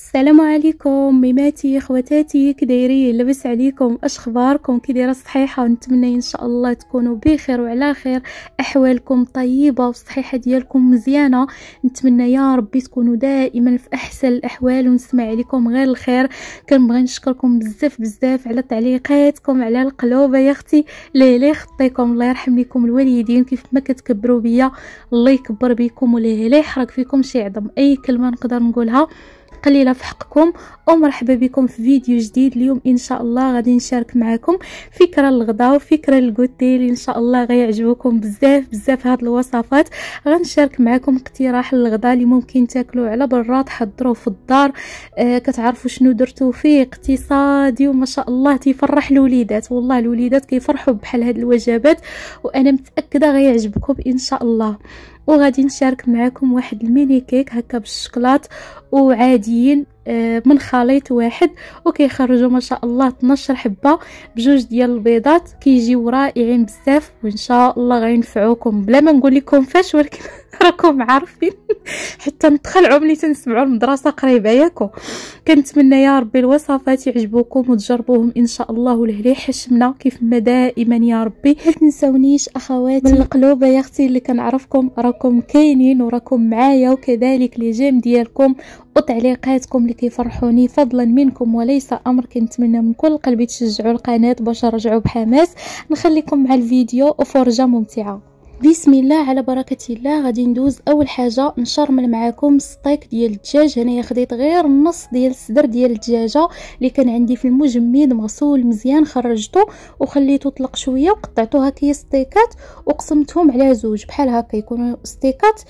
السلام عليكم ميماتي خواتاتي، كدايرين؟ لاباس عليكم؟ اش اخباركم؟ كي دايره؟ صحيحه؟ ونتمنى ان شاء الله تكونوا بخير وعلى خير، احوالكم طيبه والصحيحه ديالكم مزيانه. نتمنى يا ربي تكونوا دائما في احسن الاحوال ونسمع عليكم غير الخير. كنبغي نشكركم بزاف على تعليقاتكم، على القلوبه يا اختي، ليه خطيكم، الله يرحم لكم الوالدين كيف ما كتكبروا بيا، الله يكبر بكم وليه يحرق فيكم شي عظم. اي كلمه نقدر نقولها قليله في حقكم. ومرحبا بكم في فيديو جديد. اليوم ان شاء الله غادي نشارك معكم فكره للغدا وفكره للكوتي اللي ان شاء الله غيعجبوكم بزاف هاد الوصفات. غنشارك معكم اقتراح للغدا اللي ممكن تاكلوه على برا، تحضروه في الدار. كتعرفوا شنو درتو فيه، اقتصادي وما شاء الله تيفرح الوليدات. والله الوليدات كيفرحوا بحال هاد الوجبات، وانا متاكده غيعجبكم ان شاء الله. وغادي نشارك معكم واحد الميني كيك هكا بالشكلاط وعاديين من خليط واحد، وكيخرجوا ما شاء الله 12 حبه بجوج ديال البيضات، كيجيو رائعين بزاف وان شاء الله غينفعوكم بلا ما نقول لكم فاش، ولكن راكم عارفين حتى نتخلعوا ملي تنسمعوا المدرسه قريبه ياكو. كنتمنى يا ربي الوصفات يعجبوكم وتجربوهم ان شاء الله ولهلي حشمنا كيف ما دائما يا ربي. ما تنسونيش اخواتي من القلوبه يا اختي اللي كنعرفكم راكم كاينين وراكم معايا، وكذلك لي جيم ديالكم وتعليقاتكم اللي كيفرحوني فضلا منكم وليس امر. كنتمنى من كل قلبي تشجعوا القناه باش نرجعوا بحماس. نخليكم مع الفيديو وفرجه ممتعه. بسم الله على بركه الله. غادي ندوز اول حاجه نشرمل معكم ستيك ديال الدجاج. هنايا خديت غير النص ديال الصدر ديال الدجاجه اللي كان عندي في المجمد مغسول مزيان، خرجته وخليته طلق شويه وقطعته هكا ستيكات وقسمتهم على زوج بحال هكا، يكونوا ستيكات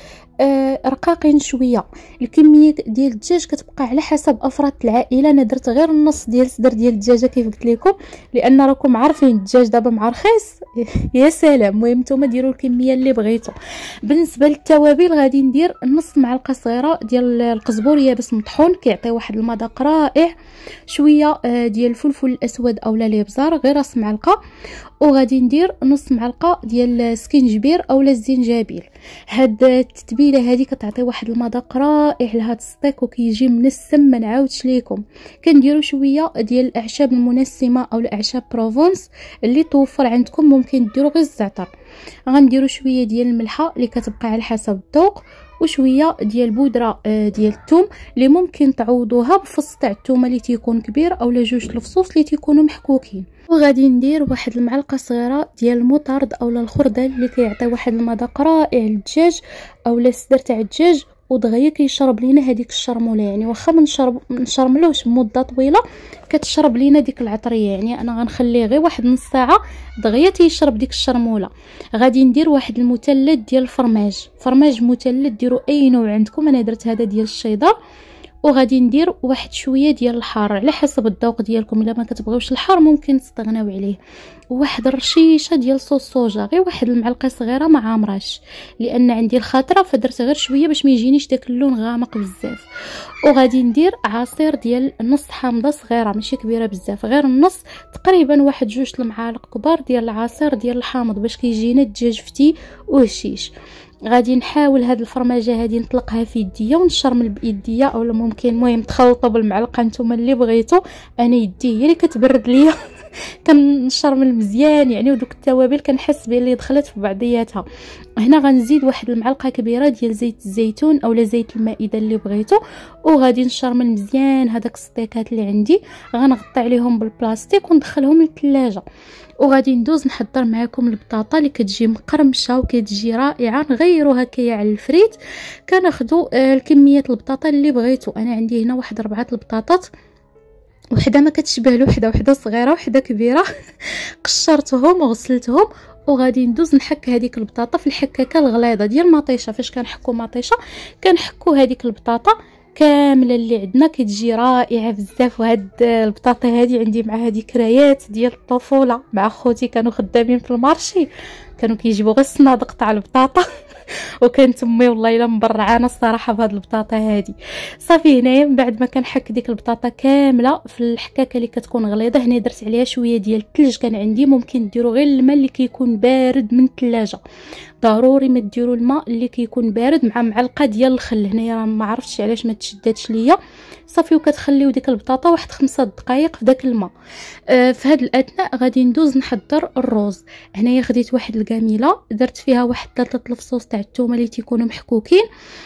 رقاقين شويه. الكميه ديال الدجاج كتبقى على حسب افراد العائله. انا درت غير النص ديال الصدر ديال الدجاجه كيف قلت لكم، لان راكم عارفين الدجاج دابا مع رخيص يا سلام. المهم نتوما ديروا الكميه اللي بغيتو. بالنسبه للتوابل غادي ندير نص معلقه صغيره ديال القزبور يابس مطحون، كيعطي واحد المذاق رائع. شويه ديال الفلفل الاسود اولا الابزار غير راس معلقه. وغادي ندير نص معلقه ديال السكينجبير اولا الزنجبيل. هاد التتبيله هذه كتعطي واحد المذاق رائع لهاد الستيك وكيجي منسم ما نعاودش ليكم. كنديروا شويه ديال الاعشاب المنسمه او الاعشاب بروفونس اللي توفر عندكم، ممكن ديروا غير الزعتر. غنديروا شويه ديال الملحه اللي كتبقى على حسب الذوق، وشويه ديال بودره ديال الثوم اللي ممكن تعوضوها بفص تاع الثومه اللي تيكون كبير اولا جوج الفصوص اللي تيكونوا محكوكين. وغادي ندير واحد المعلقه صغيره ديال المطرد اولا الخردل اللي كيعطي واحد المذاق رائع للدجاج اولا الصدر تاع الدجاج. ودغيا كيشرب لينا هذيك الشرموله، يعني واخا ما نشرملوش مده طويله كتشرب لينا ديك العطريه. يعني انا غنخليه غير واحد نص ساعه دغيا تيشرب ديك الشرموله. غادي ندير واحد المثلث ديال الفرماج، فرماج مثلث ديروا اي نوع عندكم، انا درت هذا ديال الشيدر. وغادي ندير واحد شويه ديال الحار على حسب الذوق ديالكم، الا ما كتبغيوش الحار ممكن تستغناو عليه. وواحد الرشيشه ديال صوص صوجا، غير واحد المعلقه صغيره ما عامراش لان عندي الخاطره فدرت غير شويه باش ما يجينيش داك اللون غامق بزاف. وغادي ندير عصير ديال نص حامضه صغيره ماشي كبيره بزاف، غير النص تقريبا واحد جوج المعالق كبار ديال العصير ديال الحامض باش كيجينا الدجاج فتي وهشيش. غادي نحاول هاد الفرماجه هادي نطلقها في يديا ونشرمل بيديا اولا ممكن المهم تخلطوا بالمعلقه نتوما اللي بغيتو. انا يدي هي اللي كتبرد ليا كنشرمل مزيان يعني، ودوك التوابل كنحس بلي دخلت في بعضياتها. هنا غنزيد واحد المعلقه كبيره ديال زيت الزيتون اولا زيت المائده اللي بغيتو. وغادي نشرمل مزيان هذاك الستيكات اللي عندي، غنغطي عليهم بالبلاستيك وندخلهم للثلاجه. وغادي ندوز نحضر معكم البطاطا اللي كتجي مقرمشه وكتجي رائعه. نغيروا هكايا على الفريت، كناخذوا الكميه البطاطا اللي بغيتو. انا عندي هنا واحد 4 البطاطات، وحده ما كتشبه لوحده، وحده صغيره وحده كبيره قشرتهم وغسلتهم. وغادي ندوز نحك هذيك البطاطا في الحكاكه الغليظه ديال مطيشه. فاش كنحكوا مطيشه كنحكوا هذيك البطاطا كامله اللي عندنا كتجي رائعه بزاف. وهاد البطاطا هذه عندي معها ذكريات ديال الطفوله مع خوتي، كانوا خدامين في المارشي كانوا كيجيبوا غير الصنادق تاع البطاطا وكانت امي والله الا مبرعانه الصراحه بهاد البطاطا هادي. صافي هنايا من بعد ما كنحك ديك البطاطا كامله في الحكاكه اللي كتكون غليظه، هنا درت عليها شويه ديال الثلج كان عندي، ممكن ديروا غير الماء اللي كيكون بارد من الثلاجه، ضروري ما ديروا الماء اللي كيكون بارد، مع معلقه ديال الخل. هنايا راه ما عرفتش علاش ما تشداتش ليا. صافي وكتخليو ديك البطاطا واحد 5 دقائق في داك الماء. في هاد الاثناء غادي ندوز نحضر الروز. هنايا خديت واحد الكاميله درت فيها واحد 3 الفصوص تاع الثومه اللي تيكونوا محكوكين،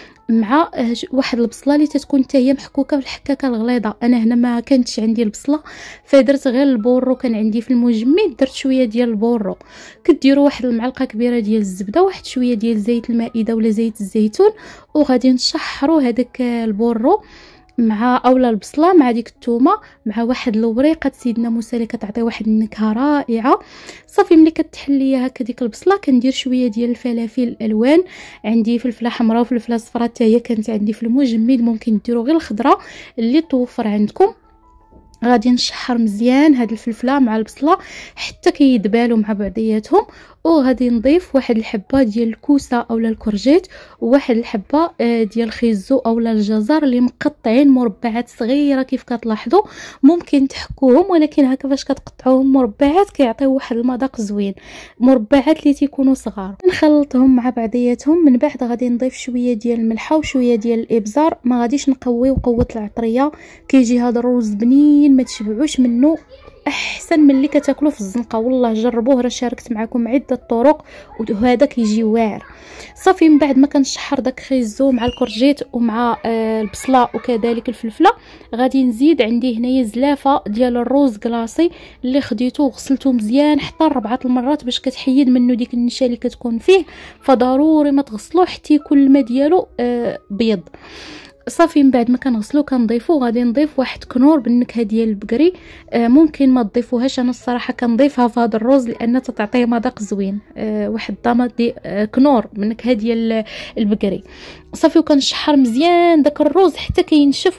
مع واحد البصله اللي تتكون حتى هي محكوكه بالحكاكه الغليظه. انا هنا ما كانتش عندي البصله فدرت غير البورو، كان عندي في المجمد درت شويه ديال البورو. كديروا واحد المعلقه كبيره ديال الزبده، واحد شويه ديال زيت المائده ولا زيت الزيتون، وغادي نشحروا هذاك البورو مع اولا البصله مع ديك الثومه مع واحد الوريقه سيدنا موسى اللي كتعطي واحد النكهه رائعه. صافي ملي كتحلي هكا ديك البصله كندير شويه ديال الفلافل الالوان، عندي فلفله حمراء وفلفله صفراء حتى هي كانت عندي في المجمد، ممكن ديروا غير الخضره اللي توفر عندكم. غادي نشحر مزيان هاد الفلفله مع البصله حتى كيدبالوا مع بعضياتهم، وغادي نضيف واحد الحبه ديال الكوسه اولا الكورجيت وواحد الحبه ديال الخيزو اولا الجزر اللي مقطعين مربعات صغيره كيف كتلاحظوا. ممكن تحكوهم ولكن هكا فاش كتقطعوهم مربعات كيعطيو واحد المذاق زوين، مربعات اللي تيكونوا صغار. نخلطهم مع بعضياتهم، من بعد غادي نضيف شويه ديال الملحه وشويه ديال الابزار. ما غاديش نقويو قوه العطريه، كيجي هذا الروز بنين ما تشبعوش منه، احسن من اللي كتاكلوا في الزنقه. والله جربوه، راه شاركت معكم عده طرق وهذا كيجي واعر. صافي من بعد ما كنشحر داك خيزو مع الكورجيت ومع البصله وكذلك الفلفله، غادي نزيد عندي هنايا زلافه ديال الروز كلاصي اللي خديته وغسلته مزيان حتى 4 المرات باش كتحيد منه ديك النشا اللي كتكون فيه، فضروري ما تغسلوه حتى يكون الماء ديالو بيض. صافي من بعد ما كنغسلو كنضيفو، غادي نضيف واحد كنور بالنكهه ديال البقري. ممكن ما تضيفوهاش، انا الصراحه كنضيفها في هذا الروز لان تعطيه مذاق زوين. واحد ضامه دي كنور بالنكهه ديال البقري. صافي وكنشحر مزيان داك الروز حتى كينشف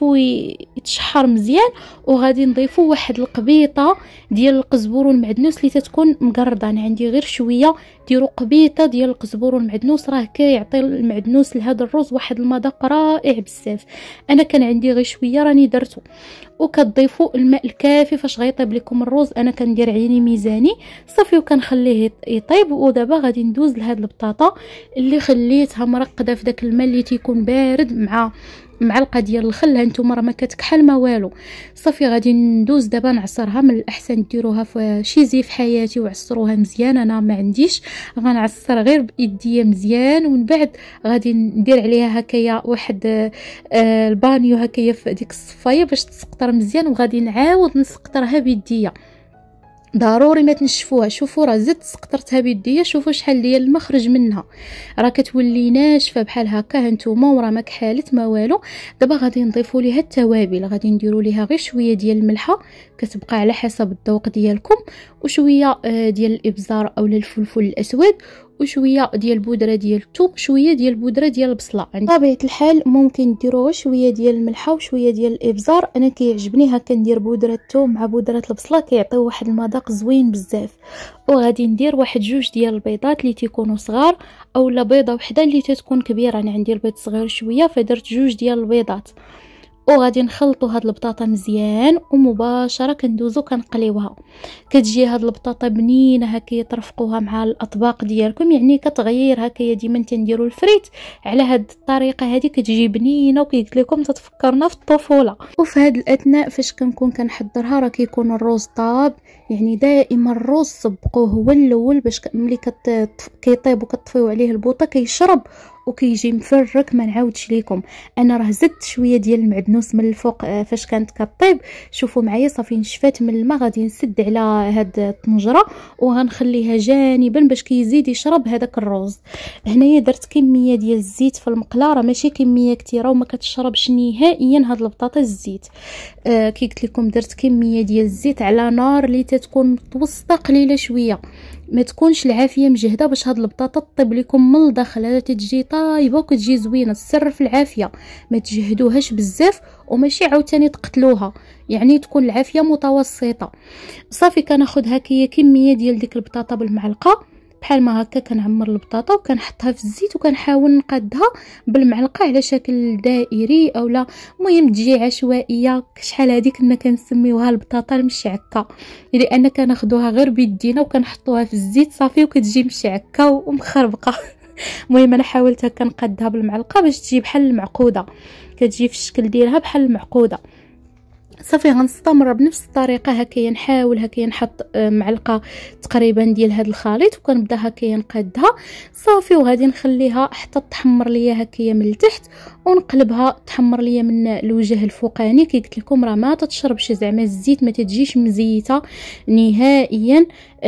ويتشحر مزيان، وغادي نضيفو واحد القبيطه ديال القزبور والمعدنوس اللي تتكون مقرده. انا عندي غير شويه، ديروا قبيطه ديال القزبور والمعدنوس، راه كيعطي المعدنوس لهذا الروز واحد المذاق رائع بزاف. انا كان عندي غير شويه راني درته. وكتضيفوا الماء الكافي فاش غيطيب لكم الروز، انا كندير عيني ميزاني. صافي وكنخليه يطيب. ودابا غادي ندوز لهاد البطاطا اللي خليتها مرقده في داك الماء اللي تيكون بارد مع معلقه ديال الخل. هانتوما راه ما كتكحل ما والو. صافي غادي ندوز دابا نعصرها، من الاحسن ديروها في شي زيف حياتي وعصروها مزيان، انا ما عنديش، غنعصر غير بايديا مزيان. ومن بعد غادي ندير عليها هكايا واحد البانيو هكايا في ديك الصفايه باش تسقطر مزيان، وغادي نعاود نسقطرها بيديا، ضروري ما تنشفوها. شوفوا راه زدت سقطرتها بيديا، شوفوا شحال ديال الماء خرج منها، راه كتولي ناشفه بحال هكا هانتوما وراه ما كحالت ما والو. دابا غادي نضيفوا ليها التوابل، غادي نديروا ليها غير شويه ديال الملحه كتبقى على حسب الذوق ديالكم، وشويه ديال الابزار اولا الفلفل الاسود، وشويه ديال البودره ديال الثوم، شويه ديال البودره ديال البصله. عند طبيعه الحال ممكن ديروا شويه ديال الملحه وشويه ديال الابزار، انا كيعجبني هكا ندير بودره الثوم مع بودره البصله كيعطيو واحد المذاق زوين بزاف. وغادي ندير واحد 2 ديال البيضات اللي تيكونوا صغار اولا بيضه وحده اللي تتكون كبيره. انا عندي البيض صغير شويه فدرت 2 ديال البيضات. وغادي نخلطوا هاد البطاطا مزيان ومباشره كندوزو كنقليوها. كتجي هاد البطاطا بنينه هكا ترفقوها مع الاطباق ديالكم، يعني كتغير هكا ديما تنديروا الفريت على هاد الطريقه هذه كتجي بنينه وكيقول لكم تتفكرنا في الطفوله. وفي هاد الاثناء فاش كنكون كنحضرها راه كيكون الروز طاب، يعني دائما الروز صبقوه هو الاول باش ملي كيطيب وكتطفيو عليه البوطه كيشرب وكيجي مفرك. ما نعاودش ليكم، انا راه زدت شويه ديال المعدنوس من الفوق فاش كانت كطيب. شوفوا معايا صافي نشفات من الماء، غادي نسد على هاد الطنجره وغنخليها جانبا باش كيزيد يشرب هذاك الروز. هنايا درت كميه ديال الزيت في المقله، راه ماشي كميه كثيره وما كتشربش نهائيا هاد البطاطا الزيت. كي قلت لكم درت كميه ديال الزيت على نار اللي تتكون متوسطه قليله شويه، ما تكونش العافيه مجهده باش هاد البطاطا طيب لكم من الداخل، تتجي طايبه وكتجي زوينه. السر في العافيه، ما تجهدوهاش بزاف وماشي عاوتاني تقتلوها، يعني تكون العافيه متوسطه. صافي كناخذ هكايا كميه ديال ديك البطاطا بالمعلقه بحال ما هكا كنعمر البطاطا وكنحطها في الزيت وكنحاول نقادها بالمعلقه على شكل دائري اولا، المهم تجي عشوائيه. شحال هذه كنا كنسميوها البطاطا المشعكه، لان كناخذوها غير بيدينا وكنحطوها في الزيت صافي وكتجي مشعكه ومخربقه. المهم انا حاولت هكا نقادها بالمعلقه باش تجي بحال المعقوده، كتجي في الشكل ديالها بحال المعقوده. صافي غنستمر بنفس الطريقه هكايا، نحاول هكايا نحط معلقه تقريبا ديال هذا الخليط وكنبدا هكايا نقادها صافي، وغادي نخليها حتى تحمر ليا هكايا من التحت ونقلبها تحمر ليا من الوجه الفوقاني. كي قلت لكم راه ما تتشربش زعما الزيت، ما تجيش مزيته نهائيا،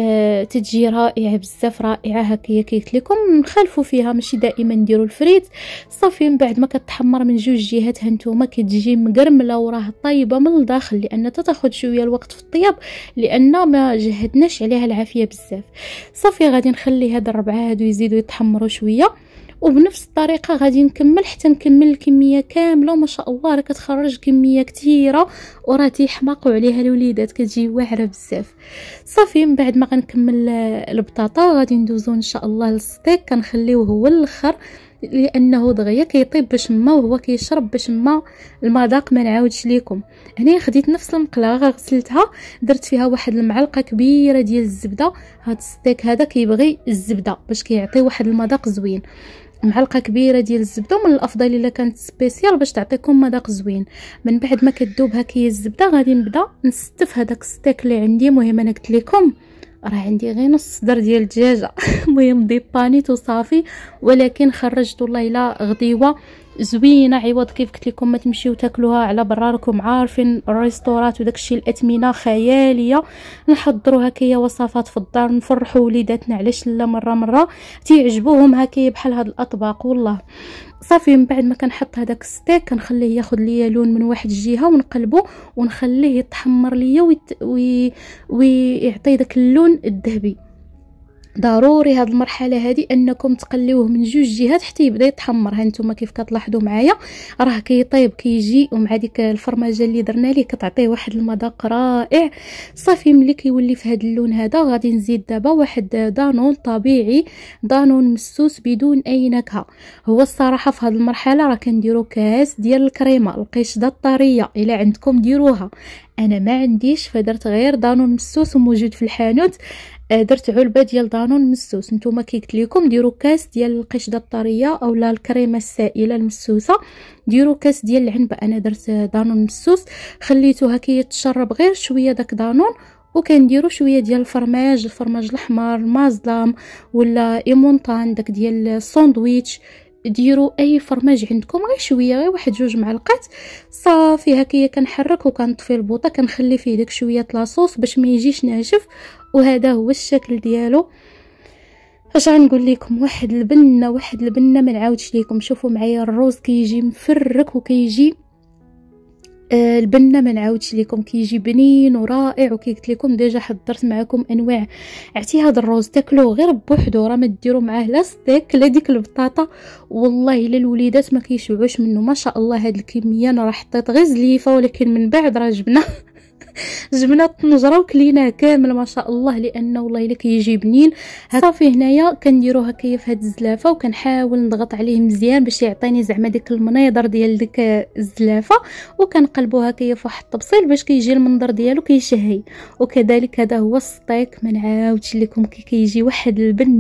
تتجي رائعه بزاف، رائعه هكايا. كي قلت لكم نخالفوا فيها، ماشي دائما نديروا الفريت. صافي من بعد ما كتحمر من جوج جهات هانتوما كتجي مقرمله وراه طايبه من الداخل، لان تاخذ شويه الوقت في الطياب لان ما جهدناش عليها العافيه بزاف. صافي غادي نخلي هاد الربعه هادو يزيدوا يتحمروا شويه، وبنفس الطريقه غادي نكمل حتى نكمل الكميه كامله. وما شاء الله راه كتخرج كميه كثيره وراه تيحماقوا عليها الوليدات، كتجي واعره بزاف. صافي من بعد ما غنكمل البطاطا غادي ندوزو ان شاء الله للستيك، كنخليوه هو الاخر لانه دغيا كيطيب بشما وهو كيشرب بشما. المذاق ما نعاودش لكم. هنا خديت نفس المقله غسلتها، درت فيها واحد المعلقه كبيره ديال الزبده. هاد الستيك هذا كيبغي الزبده باش كيعطي واحد المذاق زوين. معلقه كبيره ديال الزبده، ومن الافضل الا كانت سبيسيال باش تعطيكم مذاق زوين. من بعد ما كتذوب هكايا الزبده غادي نبدا نستف هذاك الستيك اللي عندي. المهم انا قلت لكم راه عندي غير نص صدر ديال الدجاجه. المهم ديبانيت وصافي، ولكن خرجت والله الا غديوه زوينه. عوض كيف قلت لكم ما تمشيو تاكلوها على برا، راكم عارفين الريستورات وداكشي الاثمنه خياليه. نحضروا هكايا وصفات في الدار نفرحوا وليداتنا، علاش لا مره تيعجبوهم هكايا بحال هاد الاطباق والله. صافي من بعد ما كنحط هذاك الستيك كنخليه ياخذ ليا لون من واحد الجهه ونقلبه ونخليه يتحمر ليا ويعطي داك اللون الذهبي. ضروري هاد المرحله هذه انكم تقليوه من جوج جهات حتى يبدا يتحمر. ها نتوما كيف كتلاحظوا معايا راه كيطيب كيجي، ومع ديك الفرماجه اللي درنا ليه كتعطيه واحد المذاق رائع. صافي ملي كيولي في هذا اللون هذا غادي نزيد دابا واحد دانون طبيعي، دانون مسوس بدون اي نكهه. هو الصراحه في هذه المرحله راه كنديروا كاس ديال الكريمه القشده الطريه، الا عندكم ديروها. انا ما عنديش فدرت غير دانون مسوس وموجود في الحانوت. درت علبه ديال دانون مسوس. نتوما كي قلت لكم ديروا كاس ديال القشده الطريه اولا الكريمه السائله المسوسه، ديروا كاس ديال العنبه. انا درت دانون مسوس، خليته هكا يتشرب غير شويه داك دانون، وكنديروا شويه ديال الفرماج الاحمر المازلام ولا ايمونطان داك ديال الساندويتش. ديروا اي فرماج عندكم غير شويه، غير واحد جوج معلقات. صافي هكايا كنحرك وكنطفي البوطه، كنخلي فيه داك شويه لاصوص باش ما يجيش ناشف. وهذا هو الشكل ديالو. اش غنقول لكم، واحد البنه ما نعاودش لكم. شوفوا معايا الروز كيجي مفرك وكيجي البنه ما نعاودش لكم، كيجي بنين ورائع. وكي قلت لكم ديجا حضرت معكم انواع. عرفتي هذا الروز تاكلوه غير بوحدو، راه ما ديروا معاه لا ستيك لا ديك البطاطا، والله الا الوليدات ما كيشبعوش منه. ما شاء الله هاد الكميه انا راه حطيت غير زليفه، ولكن من بعد راه جبنا الطنجره وكليناه كامل ما شاء الله، لانه والله الا كيجي بنين. صافي هنايا كنديرو هكايا في هاد الزلافه وكنحاول نضغط عليه مزيان باش يعطيني زعما ديك المنيضر ديال ديك الزلافه، وكنقلبو هكايا في واحد الطبسيل باش كيجي المنظر ديالو كيشهي. وكذلك هذا هو الستيك، ما نعاودش لكم كي كيجي واحد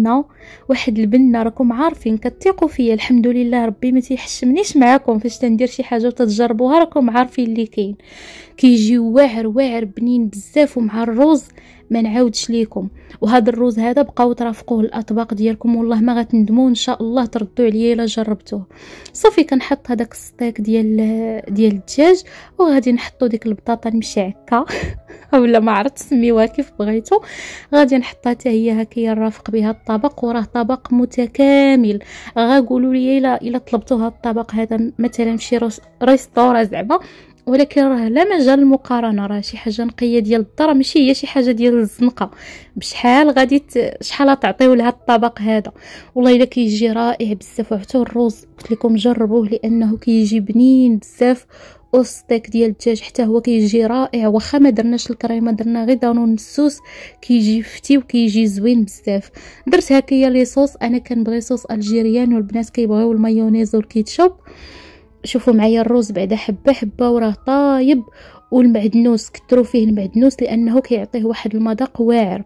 البنه راكم عارفين كتثقوا فيا الحمد لله. ربي ما تيحشمنيش معاكم فاش تندير شي حاجه وتتجربوها، راكم عارفين اللي كاين. كيجي واعر بنين بزاف، ومع الروز ما نعاودش ليكم. وهذا الروز هذا بقاو ترافقوه الاطباق ديالكم، والله ما غتندموا ان شاء الله، تردوا عليا الا جربتوه. صافي كنحط هذاك الستيك ديال الدجاج، وغادي نحطوا ديك البطاطا المشعكه اولا ما عرفت سميوها كيف بغيتو. غادي نحطها حتى هي هكايا نرافق بها الطبق، وراه طبق متكامل. غاقولوا لي الا طلبتوا هذا الطبق هذا مثلا في شي ريستورا زعما، ولكن راه لا مجال المقارنه، راه شي حاجه نقيه ديال الدار، ماشي هي شي حاجه ديال الزنقه. بشحال غادي شحال تعطيو لها الطبق هذا، والله الا كيجي رائع بزاف. وحتى الروز قلت لكم جربوه لانه كيجي بنين بزاف والستيك ديال الدجاج حتى هو كيجي رائع، واخا ما درناش الكريمه درنا غير دانون مسوس كيجي فتي وكيجي زوين بزاف. درت هكايا لي صوص، انا كنبغي صوص الجيريان والبنات كيبغيو المايونيز والكيتشوب. شوفوا معايا الروز بعدا حبه حبه وراه طايب، والمعدنوس كثروا فيه المعدنوس لانه كيعطيه واحد المذاق واعر.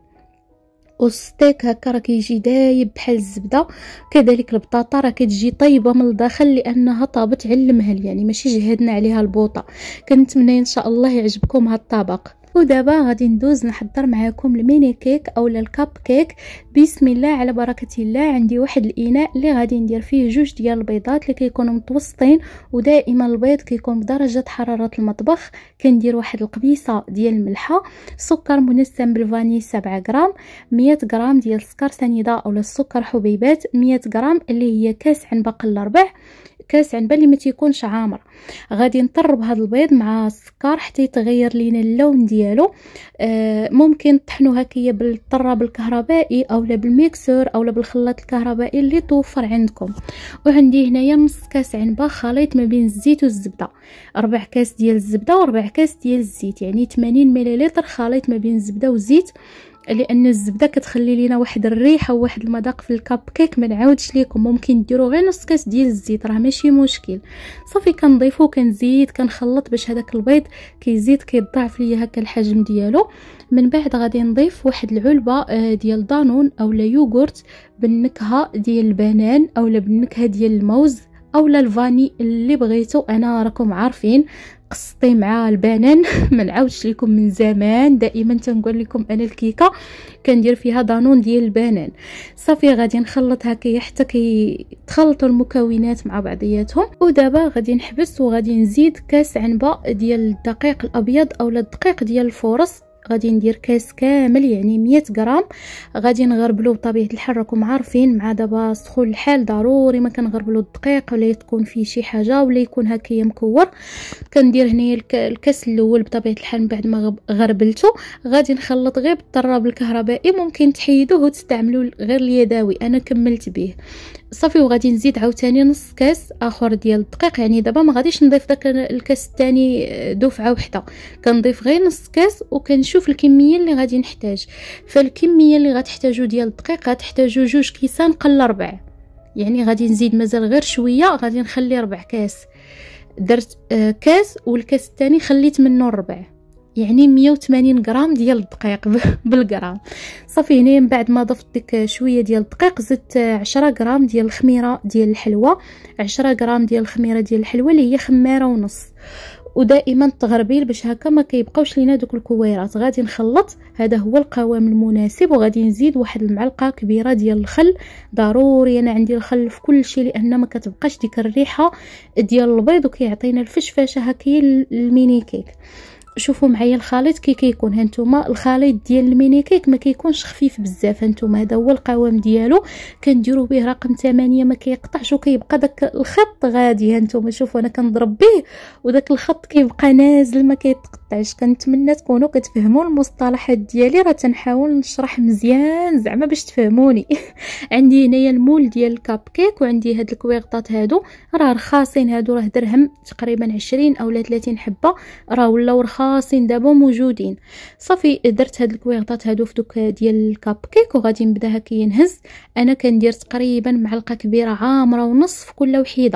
والستيك هكا راه كيجي دايب بحال الزبده، كذلك البطاطا راه كتجي طيبه من الداخل لانها طابت على المهل، يعني ماشي جهدنا عليها البوطه. كنتمنى ان شاء الله يعجبكم هذا الطبق. ودابا غادي ندوز نحضر معكم الميني كيك اولا الكاب كيك. بسم الله على بركه الله. عندي واحد الاناء اللي غادي ندير فيه جوج ديال البيضات اللي كيكونوا متوسطين، ودائما البيض كيكون بدرجه حراره المطبخ. كندير واحد القبيصه ديال الملحه، سكر منسم بالفاني 7 غرام، 100 غرام ديال السكر سنيده اولا السكر حبيبات، 100 غرام اللي هي كاس عنبه الربع، كاس عنبه اللي ما تيكونش عامر. غادي نطرب هذا البيض مع السكر حتى يتغير لينا اللون ديالو. ممكن طحنو هكايا بالطراب الكهربائي اولا بالميكسور اولا بالخلاط الكهربائي اللي توفر عندكم. وعندي هنايا نص كاس عنبه خليط ما بين الزيت والزبده، 4 كاس ديال الزبده و4 كاس ديال الزيت، يعني 80 مليلتر خليط ما بين الزبده والزيت، لان الزبده كتخلي لينا واحد الريحه وواحد المذاق في الكاب كيك. ما نعاودش لكم، ممكن ديروا غير نص كاس ديال الزيت راه ماشي مشكل. صافي كنضيفو كنزيد كنخلط باش هذاك البيض كيزيد كيضاعف ليا هكا الحجم ديالو. من بعد غادي نضيف واحد العلبه ديال دانون اولا يوغورت بالنكهه ديال البنان اولا بالنكهه ديال الموز اولا الفاني اللي بغيتو. انا راكم عارفين قصتي مع البنان ما نعاودش لكم، من زمان دائما تنقول لكم انا الكيكه كندير فيها دانون ديال البنان. صافي غادي نخلط هكايا حتى كيتخلطوا المكونات مع بعضياتهم. ودابا غادي نحبس وغادي نزيد كاس عنبه ديال الدقيق الابيض اولا الدقيق ديال الفورص. غادي ندير كاس كامل يعني 100 غرام. غادي نغربلو بطبيعه الحال راكم عارفين مع دابا سخون الحال ضروري ما كنغربلو الدقيق ولا تكون فيه شي حاجه ولا يكون هكايا مكور. كندير هنايا الكاس الاول بطبيعه الحال من بعد ما غربلته غادي نخلط غير بالطراب الكهربائي، ممكن تحيدوه وتستعملوا غير اليدوي، انا كملت به. صافي وغادي نزيد عاوتاني نص كاس اخر ديال الدقيق، يعني دابا ما غاديش نضيف داك الكاس الثاني دفعه وحده، كنضيف غير نص كاس وكنشوف الكميه اللي غادي نحتاج. فالكميه اللي غتحتاجو ديال الدقيق غتحتاجو 2 كيسان قل 4، يعني غادي نزيد مازال غير شويه، غادي نخلي 4 كاس. درت كاس والكاس الثاني خليت منه الربع، يعني 180 غرام ديال الدقيق بالغرام. صافي هنا من بعد ما ضفت ديك شويه ديال الدقيق زدت 10 غرام ديال الخميره ديال الحلوه، 10 غرام ديال الخميره ديال الحلوه اللي هي خماره ونص. ودائما التغربيل باش هكا ما كيبقاوش لينا دوك الكويرات. غادي نخلط، هذا هو القوام المناسب. وغادي نزيد واحد المعلقه كبيره ديال الخل، ضروري انا عندي الخل في كل شيء لان ما كتبقاش ديك الريحه ديال البيض وكيعطينا الفشفشه هكايا الميني كيك. شوفوا معايا الخليط كي كيكون. هانتوما الخليط ديال الميني كيك ما كيكونش خفيف بزاف، هانتوما هذا هو القوام ديالو. كنديروا به رقم 8 ما كيقطعش وكيبقى داك الخط غادي. هانتوما شوفوا انا كنضرب به وداك الخط كيبقى نازل ما كيتقطعش. كنتمنى تكونوا كتفهموا المصطلحات ديالي، راه تنحاول نشرح مزيان زعما باش تفهموني. عندي هنايا المول ديال الكاب كيك وعندي هاد الكويغطات هادو راه رخاصين، هادو راه درهم تقريبا 20 اولا 30 حبه، راه ولاو رخاصين دابا موجودين. صافي درت هاد الكويغطات هادو في دوك ديال الكاب كيك وغادي نبدا هكا نهز. انا كندير تقريبا معلقه كبيره عامره ونص في كل وحيده.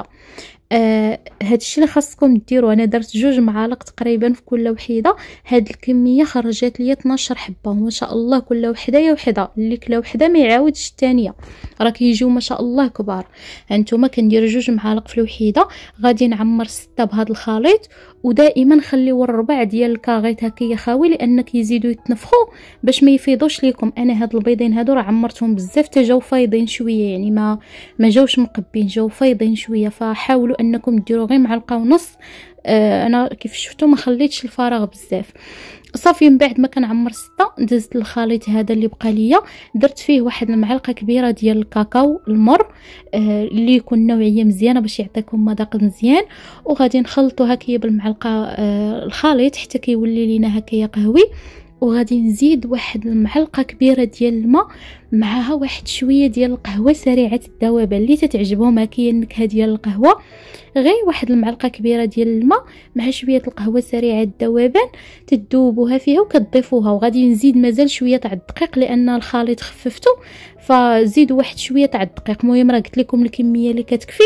هادشي اللي خاصكم ديروا. انا درت 2 معالق تقريبا في كل وحيده. هاد الكميه خرجت لي 12 حبه وما شاء الله كل وحده يا وحده، اللي كلا وحده ما يعاودش الثانيه، راه كيجيو ما شاء الله كبار. هانتوما كندير 2 معالق في الوحيده. غادي نعمر 6 بهذا الخليط، ودائما خليو الربع ديال الكاغيط هكايا خاوي لان كيزيدوا يتنفخوا باش ما يفيضوش لكم. انا هاد البيضين هادو راه عمرتهم بزاف تا جاو فايضين شويه، يعني ما جاوش مقبين، جاو فايضين شويه. فحاولوا انكم ديروا غير معلقه ونص. انا كيف شفتوا ما خليتش الفراغ بزاف. صافي من بعد ما كنعمر 6 دزت الخليط هذا اللي بقى ليا، درت فيه واحد المعلقه كبيره ديال الكاكاو المر اللي يكون نوعيه مزيانه باش يعطيكم مذاق مزيان. وغادي نخلطوا هكايا بالمعلقه الخليط حتى كيولي لينا هكايا قهوي. وغادي نزيد واحد المعلقه كبيره ديال الماء، معها واحد شويه ديال القهوه سريعه الذوبان اللي تتعجبهم هكايا النكهه ديال القهوه. غير واحد المعلقه كبيره ديال الماء مع شويه القهوه سريعه الذوبان تذوبوها فيها وكتضيفوها. وغادي نزيد مازال شويه تاع الدقيق لان الخليط خففتو، فزيدوا واحد شويه تاع الدقيق. المهم راه قلت لكم الكميه اللي كتكفي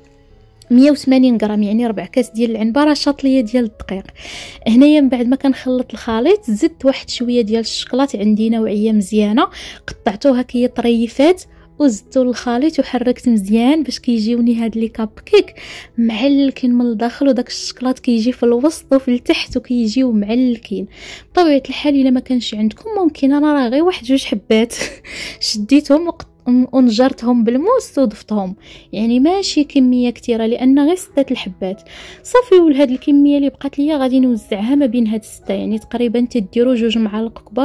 180 غرام، يعني 4 كاس ديال العنبه، شاطليه ديال الدقيق. هنايا من بعد ما كنخلط الخليط زدت واحد شويه ديال الشكلاط، عندي نوعيه مزيانه قطعتوها كي طريفات وزدتو الخليط وحركت مزيان باش كيجيوني هاد لي كاب كيك معلكين من الداخل، وداك الشكلاط كيجي في الوسط وفي التحت وكيجيو معلكين. بطبيعه الحال الا ما كانش عندكم ممكن انا راه غير واحد جوج حبات شديتهم ونجرتهم بالموس وضفتهم، يعني ماشي كميه كثيره لان غير 6 الحبات صافي. ولهاد الكميه اللي بقات ليا غادي نوزعها ما بين هاد 6، يعني تقريبا تديروا 2 معالق كبار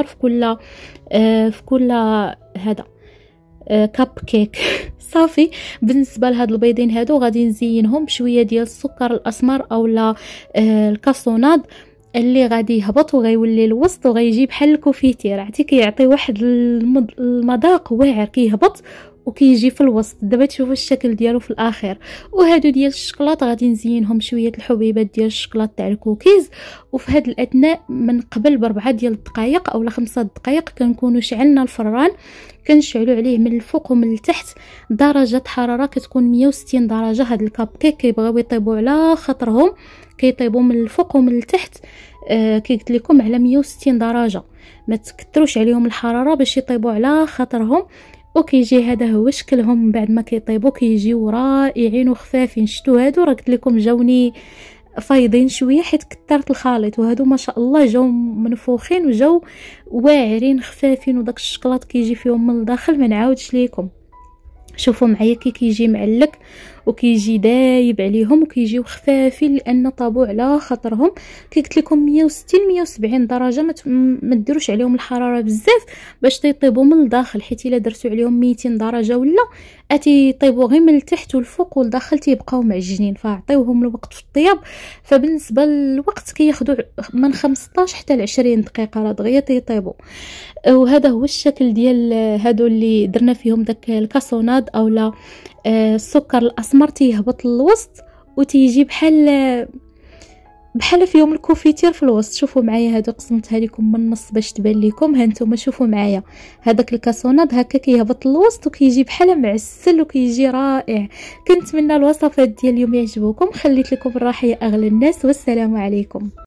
في كل هذا كاب كيك. صافي. بالنسبه لهاد البيضين هادو غادي نزينهم بشويه ديال السكر الاسمر اولا الكاسوناد اللي غادي يهبط وغيولي الوسط وغيجي بحال الكوفيتير، عرفتي كيعطي واحد المذاق واعر، كيهبط وكيجي في الوسط. دابا تشوفوا الشكل ديالو في الاخير. وهادو ديال الشكلاط غادي نزينهم شويه الحبيبات ديال الشكلاط تاع الكوكيز. وفي هاد الاثناء من قبل ب4 ديال الدقائق اولا 5 دقائق كنكونوا شعلنا الفران، كنشعلوا عليه من الفوق ومن التحت درجه حراره كتكون 160 درجه. هاد الكاب كيك كيبغيو يطيبوا على خاطرهم، كيطيبوا من الفوق ومن التحت كي قلت لكم على 160 درجه، ما تكثروش عليهم الحراره باش يطيبوا على خاطرهم. وكيجي هذا هو شكلهم بعد ما كيطيبوا، كيجيو رائعين وخفافين. شتو هادو راه قلت لكم جاوني فايضين شويه حيت كثرت الخليط، وهادو ما شاء الله جاو منفوخين وجاو واعرين خفافين، وداك الشكلاط كيجي فيهم من الداخل ما نعاودش ليكم. شوفوا معايا كي كيجي معلك وكيجي دايب عليهم وكيجيو خفافين لان طابوا على خاطرهم. كي قلت لكم 160 170 درجه، ما ديروش عليهم الحراره بزاف باش تيطيبوا من الداخل، حيت الا درتو عليهم 200 درجه ولا يطيبوا غير من التحت والفوق والداخل تيبقاو معجنين. فعطيوهم الوقت في الطياب. فبالنسبه للوقت كياخذوا من 15 حتى ل 20 دقيقه راه دغيا تيطيبوا. وهذا هو الشكل ديال هادو اللي درنا فيهم داك الكاسوناد اولا السكر الاسمر، تيهبط للوسط وتيجي بحال فيهم الكوفيتير في الوسط. شوفوا معايا هادو قسمتها لكم من النص باش تبان لكم. ها نتوما شوفوا معايا هذاك الكاسوناد هكا كيهبط للوسط وكيجي بحال معسل وكيجي رائع. كنتمنى الوصفات ديال اليوم يعجبوكم. خليت لكم الراحه يا اغلى الناس، والسلام عليكم.